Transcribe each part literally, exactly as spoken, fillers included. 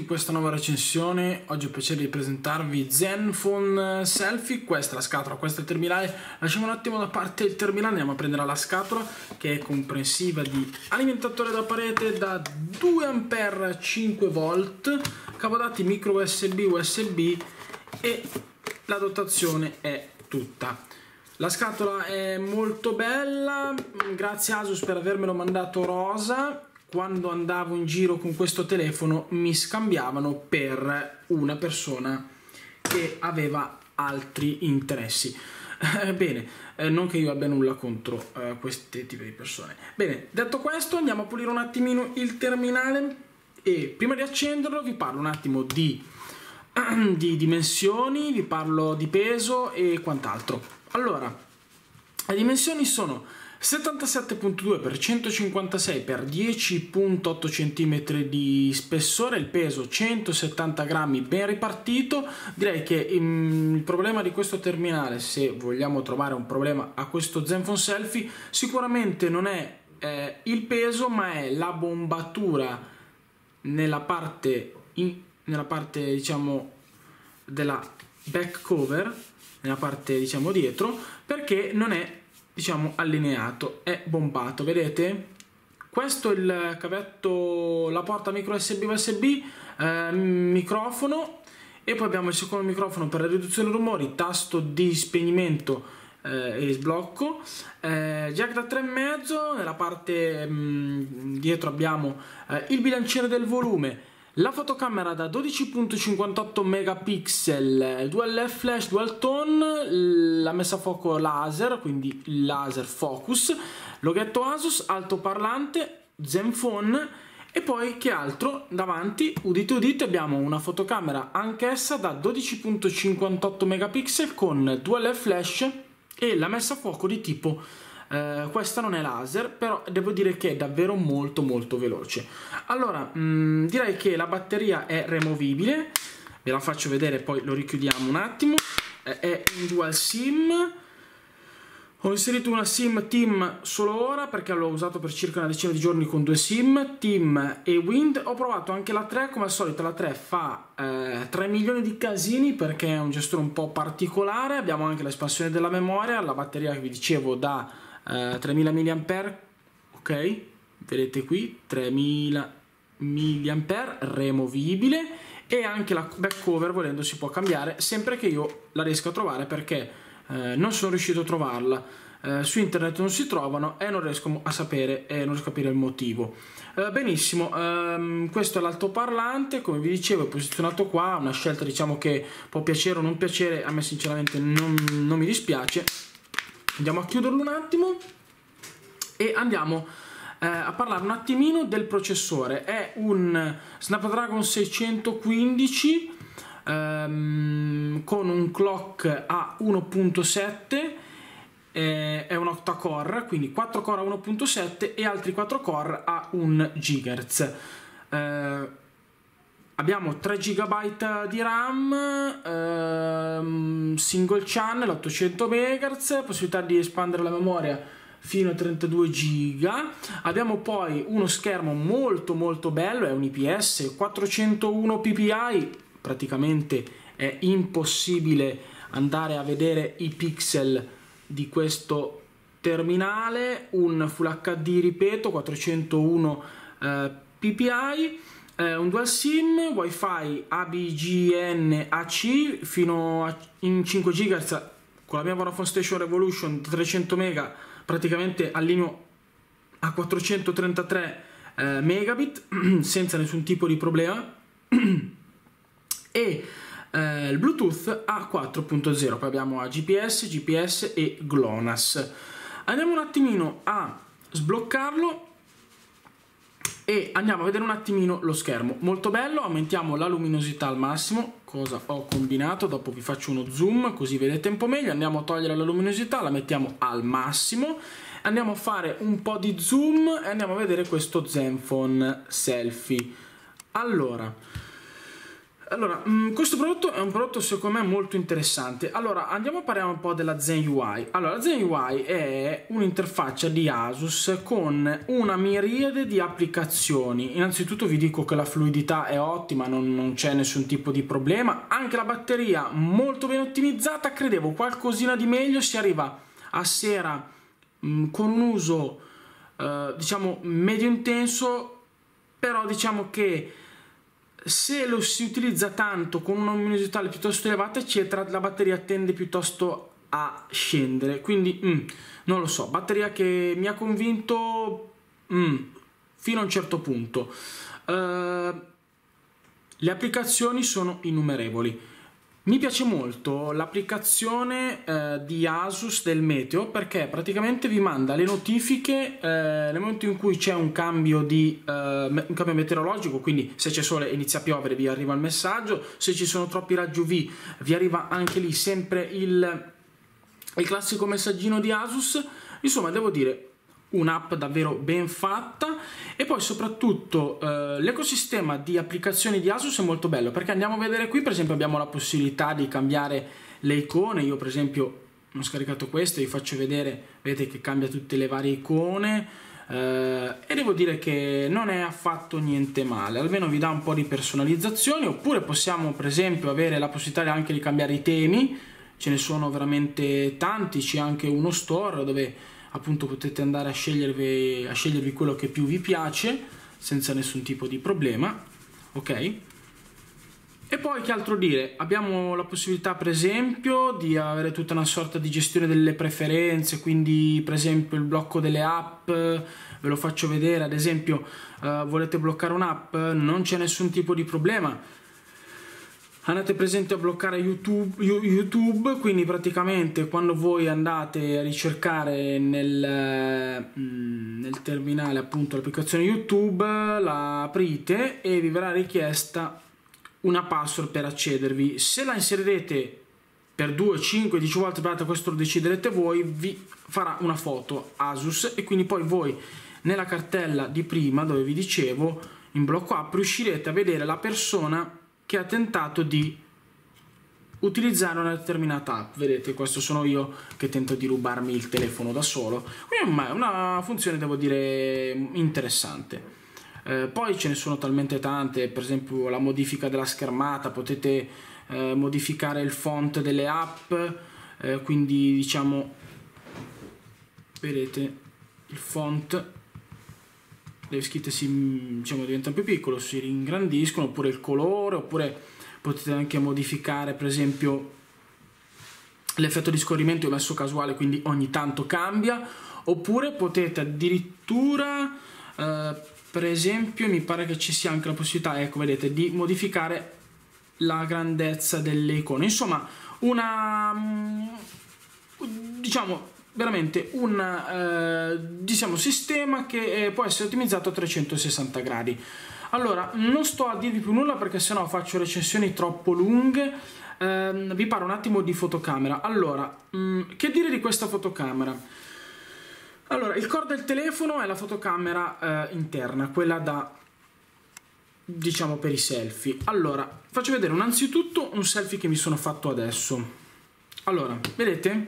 in questa nuova recensione. Oggi ho il piacere di presentarvi Zenfone Selfie. Questa è la scatola, questo è il terminale. Lasciamo un attimo da parte il terminale, andiamo a prendere la scatola, che è comprensiva di alimentatore da parete da due ampere cinque volt, cavo dati micro U S B U S B e la dotazione è tutta. La scatola è molto bella, grazie Asus per avermelo mandato rosa. Quando andavo in giro con questo telefono mi scambiavano per una persona che aveva altri interessi. Eh, bene, eh, non che io abbia nulla contro eh, questi tipi di persone. Bene, detto questo, andiamo a pulire un attimino il terminale e prima di accenderlo vi parlo un attimo di, di dimensioni, vi parlo di peso e quant'altro. Allora, le dimensioni sono settantasette virgola due per centocinquantasei per dieci virgola otto centimetri di spessore, il peso centosettanta grammi, ben ripartito. Direi che um, il problema di questo terminale, se vogliamo trovare un problema a questo Zenfone Selfie, sicuramente non è eh, il peso, ma è la bombatura nella parte, in, nella parte diciamo della back cover, nella parte diciamo dietro, perché non è diciamo allineato, è bombato. Vedete? Questo è il cavetto, la porta micro U S B U S B, eh, microfono, e poi abbiamo il secondo microfono per la riduzione rumori, tasto di spegnimento eh, e sblocco, eh, jack da tre virgola cinque. Nella parte mh, dietro abbiamo eh, il bilanciere del volume, la fotocamera da dodici virgola cinquantotto megapixel, dual flash, dual tone, la messa a fuoco laser, quindi laser focus, loghetto Asus, altoparlante, Zenfone, e poi che altro? Davanti, udite udite, abbiamo una fotocamera anch'essa da dodici virgola cinquantotto megapixel con dual flash e la messa a fuoco di tipo Uh, questa non è laser, però devo dire che è davvero molto molto veloce. Allora, mh, direi che la batteria è removibile, ve la faccio vedere, poi lo richiudiamo un attimo. Eh, è in dual sim. Ho inserito una sim Team solo ora perché l'ho usato per circa una decina di giorni con due sim, Team e Wind. Ho provato anche la tre, come al solito la tre fa eh, tre milioni di casini perché è un gestore un po' particolare. Abbiamo anche l'espansione della memoria, la batteria che vi dicevo da Uh, tremila milliampere, ok, vedete qui tremila milliampere, removibile, e anche la back cover volendo si può cambiare, sempre che io la riesca a trovare, perché uh, non sono riuscito a trovarla, uh, su internet non si trovano e non riesco a sapere e non riesco a capire il motivo. Uh, benissimo, um, questo è l'altoparlante, come vi dicevo è posizionato qua, una scelta diciamo che può piacere o non piacere, a me sinceramente non, non mi dispiace. Andiamo a chiuderlo un attimo e andiamo eh, a parlare un attimino del processore. È un Snapdragon seicentoquindici ehm, con un clock a uno punto sette, eh, è un octa-core, quindi quattro core a uno punto sette e altri quattro core a un gigahertz. Eh, Abbiamo tre giga di RAM, ehm, single channel, ottocento megahertz, possibilità di espandere la memoria fino a trentadue giga. Abbiamo poi uno schermo molto molto bello, è un I P S quattrocentouno P P I, praticamente è impossibile andare a vedere i pixel di questo terminale, un Full H D, ripeto, quattrocentouno eh, P P I. Eh, un dual sim, wifi A B G N A C fino a in cinque gigahertz con la mia Vodafone Station Revolution trecento mega, praticamente allineo a quattrocentotrentatré eh, megabit senza nessun tipo di problema, e eh, il Bluetooth a quattro punto zero, poi abbiamo A G P S, G P S e GLONASS. Andiamo un attimino a sbloccarlo e andiamo a vedere un attimino lo schermo. Molto bello, aumentiamo la luminosità al massimo, cosa ho combinato, dopo vi faccio uno zoom così vedete un po' meglio. Andiamo a togliere la luminosità, la mettiamo al massimo, andiamo a fare un po' di zoom e andiamo a vedere questo Zenfone Selfie. Allora, Allora, mh, questo prodotto è un prodotto secondo me molto interessante. Allora, andiamo a parlare un po' della Zen U I. Allora, la Zen U I è un'interfaccia di Asus con una miriade di applicazioni. Innanzitutto vi dico che la fluidità è ottima, non, non c'è nessun tipo di problema. Anche la batteria molto ben ottimizzata, credevo qualcosina di meglio, si arriva a sera mh, con un uso eh, diciamo medio intenso, però diciamo che se lo si utilizza tanto con una luminosità piuttosto elevata eccetera, la batteria tende piuttosto a scendere, quindi mm, non lo so, batteria che mi ha convinto mm, fino a un certo punto. Uh, le applicazioni sono innumerevoli. Mi piace molto l'applicazione eh, di Asus del meteo, perché praticamente vi manda le notifiche eh, nel momento in cui c'è un cambio di eh, un cambio meteorologico, quindi se c'è sole e inizia a piovere vi arriva il messaggio, se ci sono troppi raggi U V vi arriva anche lì sempre il, il classico messaggino di Asus. Insomma, devo dire, un'app davvero ben fatta. E poi soprattutto eh, l'ecosistema di applicazioni di Asus è molto bello, perché andiamo a vedere qui, per esempio abbiamo la possibilità di cambiare le icone. Io per esempio ho scaricato questo, vi faccio vedere, vedete che cambia tutte le varie icone eh, e devo dire che non è affatto niente male, almeno vi dà un po' di personalizzazione. Oppure possiamo per esempio avere la possibilità anche di cambiare i temi, ce ne sono veramente tanti, c'è anche uno store dove appunto potete andare a scegliervi, a scegliervi quello che più vi piace senza nessun tipo di problema, ok? E poi che altro dire, abbiamo la possibilità per esempio di avere tutta una sorta di gestione delle preferenze, quindi per esempio il blocco delle app, ve lo faccio vedere, ad esempio uh, volete bloccare un'app, non c'è nessun tipo di problema. Andate per esempio a bloccare YouTube, YouTube, quindi praticamente quando voi andate a ricercare nel, nel terminale appunto l'applicazione YouTube, la aprite e vi verrà richiesta una password per accedervi. Se la inserirete per due, cinque, dieci volte, questo lo deciderete voi, vi farà una foto Asus e quindi poi voi nella cartella di prima dove vi dicevo in blocco app riuscirete a vedere la persona che ha tentato di utilizzare una determinata app. Vedete, questo sono io che tento di rubarmi il telefono da solo, quindi è una funzione devo dire interessante. Eh, poi ce ne sono talmente tante, per esempio la modifica della schermata, potete eh, modificare il font delle app, eh, quindi diciamo vedete il font, le scritte si diciamo, diventano più piccole, si ringrandiscono, oppure il colore, oppure potete anche modificare per esempio l'effetto di scorrimento. Io ho messo casuale, quindi ogni tanto cambia. Oppure potete addirittura eh, per esempio mi pare che ci sia anche la possibilità, ecco vedete, di modificare la grandezza delle icone. Insomma una diciamo veramente un eh, diciamo sistema che eh, può essere ottimizzato a trecentosessanta gradi. Allora, non sto a dirvi più nulla perché sennò faccio recensioni troppo lunghe. Eh, vi parlo un attimo di fotocamera. Allora, mh, che dire di questa fotocamera? Allora, il core del telefono è la fotocamera eh, interna, quella da diciamo per i selfie. Allora, faccio vedere innanzitutto un selfie che mi sono fatto adesso. Allora, vedete?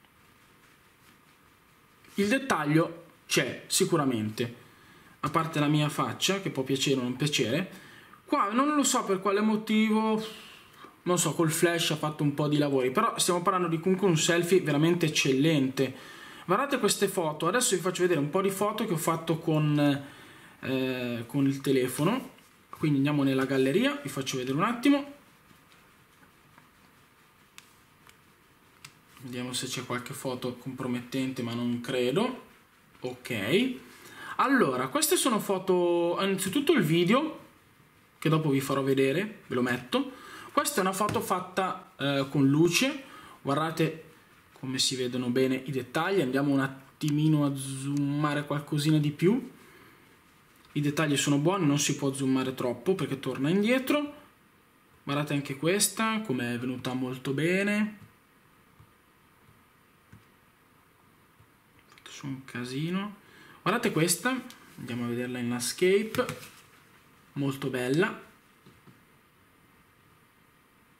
Il dettaglio c'è sicuramente, a parte la mia faccia che può piacere o non piacere. Qua non lo so per quale motivo, non so, col flash ha fatto un po' di lavori, però stiamo parlando di comunque un selfie veramente eccellente. Guardate queste foto, adesso vi faccio vedere un po' di foto che ho fatto con, eh, con il telefono. Quindi andiamo nella galleria, vi faccio vedere un attimo. Vediamo se c'è qualche foto compromettente, ma non credo. Ok. Allora, queste sono foto, innanzitutto il video, che dopo vi farò vedere, ve lo metto. Questa è una foto fatta eh, con luce, guardate come si vedono bene i dettagli. Andiamo un attimino a zoomare qualcosina di più. I dettagli sono buoni, non si può zoomare troppo perché torna indietro. Guardate anche questa, come è venuta molto bene. Ho fatto su un casino. Guardate questa, andiamo a vederla in landscape, molto bella.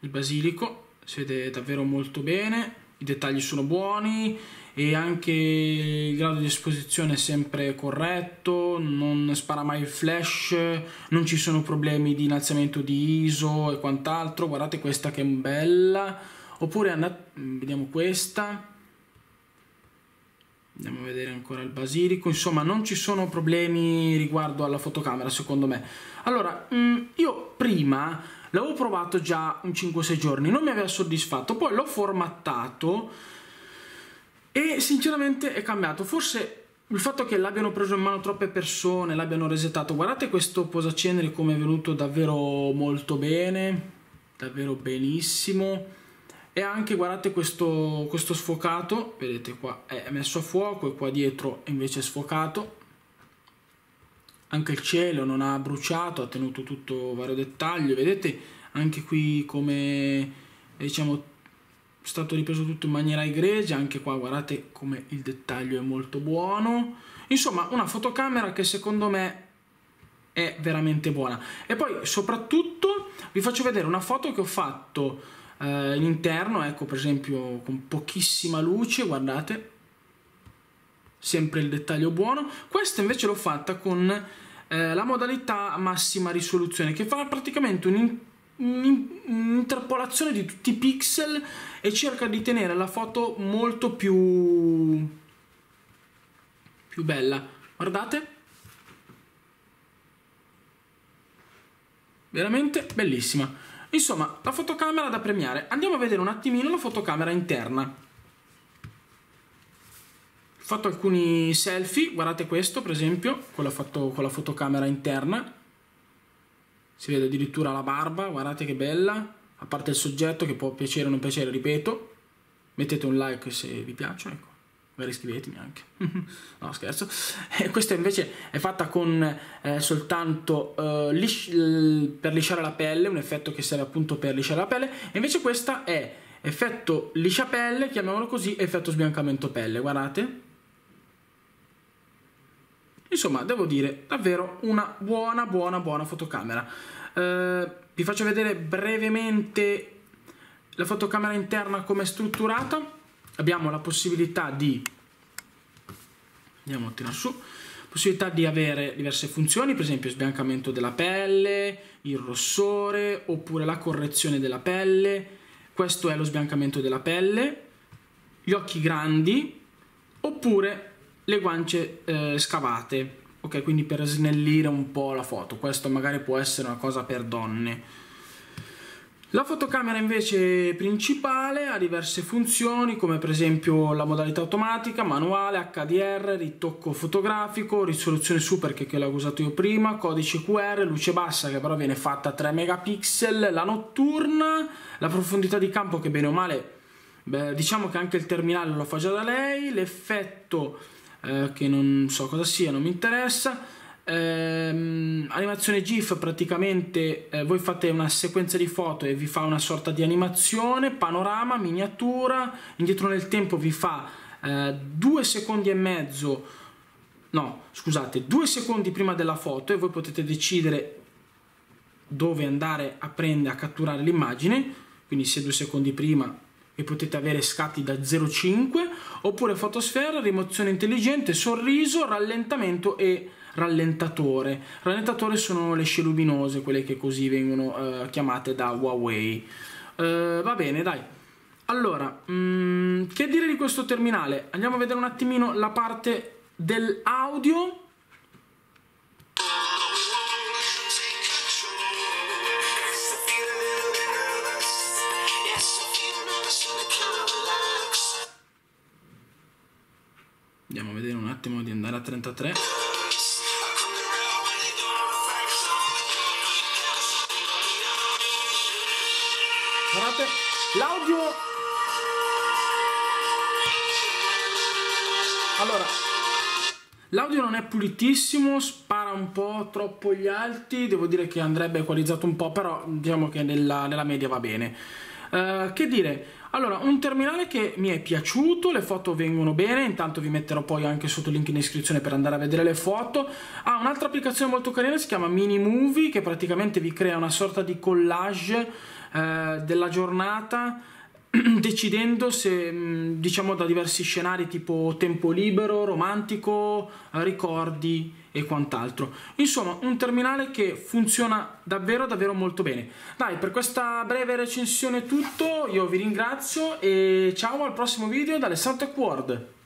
il basilico, si vede davvero molto bene, i dettagli sono buoni e anche il grado di esposizione è sempre corretto, non spara mai il flash, non ci sono problemi di innalzamento di I S O e quant'altro. Guardate questa che è bella, oppure andate, vediamo questa, andiamo a vedere ancora il basilico. Insomma, non ci sono problemi riguardo alla fotocamera secondo me. Allora, io prima l'avevo provato già un cinque sei giorni, non mi aveva soddisfatto, poi l'ho formattato e sinceramente è cambiato. Forse il fatto che l'abbiano preso in mano troppe persone, l'abbiano resettato. Guardate questo posaceneri come è venuto davvero molto bene, davvero benissimo. E anche guardate questo, questo sfocato, vedete qua è messo a fuoco e qua dietro invece è sfocato. Anche il cielo non ha bruciato, ha tenuto tutto vario dettaglio. Vedete anche qui come, diciamo, è stato ripreso tutto in maniera egregia. Anche qua guardate come il dettaglio è molto buono. Insomma, una fotocamera che secondo me è veramente buona. E poi soprattutto vi faccio vedere una foto che ho fatto eh, in interno, ecco, per esempio con pochissima luce, guardate, sempre il dettaglio buono. Questa invece l'ho fatta con eh, la modalità massima risoluzione, che fa praticamente un'interpolazione di tutti i pixel e cerca di tenere la foto molto più più bella. Guardate, veramente bellissima. Insomma, la fotocamera da premiare. Andiamo a vedere un attimino la fotocamera interna. Ho fatto alcuni selfie, guardate questo per esempio, con la, fatto, con la fotocamera interna. Si vede addirittura la barba, guardate che bella. A parte il soggetto che può piacere o non piacere, ripeto. Mettete un like se vi piace, ecco. Magari iscrivetemi anche. No, scherzo. E questa invece è fatta con eh, soltanto eh, lis per lisciare la pelle, un effetto che serve appunto per lisciare la pelle. E invece questa è effetto lisciapelle, chiamiamolo così, effetto sbiancamento pelle, guardate. Insomma, devo dire, davvero una buona, buona, buona fotocamera. Eh, vi faccio vedere brevemente la fotocamera interna come è strutturata. Abbiamo la possibilità di, andiamo a tirare su, possibilità di avere diverse funzioni, per esempio sbiancamento della pelle, il rossore, oppure la correzione della pelle. Questo è lo sbiancamento della pelle, gli occhi grandi, oppure le guance eh, scavate, ok, quindi per snellire un po' la foto. Questo magari può essere una cosa per donne. La fotocamera invece principale ha diverse funzioni, come per esempio la modalità automatica, manuale, H D R, ritocco fotografico, risoluzione super che è quella che ho usato io prima, codice Q R, luce bassa che però viene fatta a tre megapixel, la notturna, la profondità di campo che bene o male, beh, diciamo che anche il terminale lo fa già da lei, l'effetto eh, che non so cosa sia, non mi interessa. Eh, animazione GIF, praticamente eh, voi fate una sequenza di foto e vi fa una sorta di animazione, panorama, miniatura, indietro nel tempo vi fa eh, due secondi e mezzo, no scusate, due secondi prima della foto, e voi potete decidere dove andare a prendere, a catturare l'immagine, quindi se due secondi prima e potete avere scatti da zero virgola cinque, oppure fotosfera, rimozione intelligente, sorriso, rallentamento e rallentatore. Rallentatore sono le scie luminose, quelle che così vengono uh, chiamate da Huawei. Uh, va bene, dai. Allora, mm, che dire di questo terminale? Andiamo a vedere un attimino la parte dell'audio. Andiamo a vedere un attimo di andare a trentatré. Guardate, l'audio. Allora, l'audio non è pulitissimo, spara un po' troppo gli alti, devo dire che andrebbe equalizzato un po', però diciamo che nella, nella media va bene. Uh, che dire? Allora, un terminale che mi è piaciuto, le foto vengono bene, intanto vi metterò poi anche sotto il link in descrizione per andare a vedere le foto. Ha un'altra applicazione molto carina, si chiama Mini Movie, che praticamente vi crea una sorta di collage eh, della giornata, decidendo se, diciamo, da diversi scenari tipo tempo libero, romantico, ricordi e quant'altro. Insomma, un terminale che funziona davvero davvero molto bene. Dai, per questa breve recensione è tutto, io vi ringrazio e ciao al prossimo video da Alessandro Tech World.